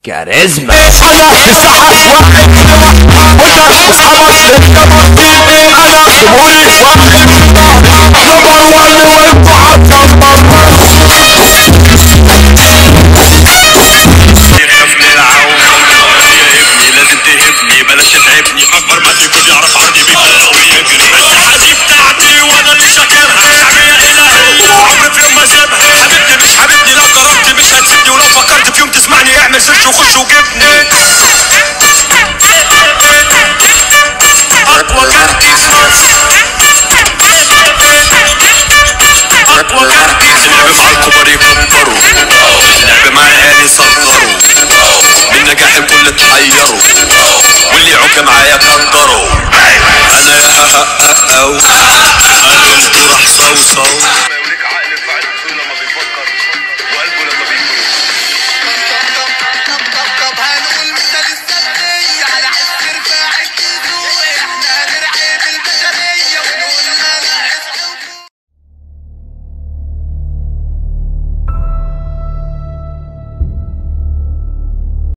كاريزما. انا الساحة واحد وانت اصحابك انا بوليس واحد نمبر 1 وانتوا هتنمر. لازم تهبني بلاش تتعبني، اكبر ما تكون يعرف عني بيك ويجري. الساعة دي بتاعتي وانا اللي شاكرها، شعبية الهية عمري في يوم ما اسيبها. حبيبتي مش حبيبني، لو جربت مش هتسيبني، ولو فكرت في يوم تسمعني اعمل سيرش وخش وجبني. اقوى كارت اقوى كارت. اللعب مع الكبار يكبروا، اللعب مع العيال يصغروا، من نجاح الكل اتحيروا، واللي يعك معايا كنجروا. انا يا هققو قالوا انتوا راح صوصو.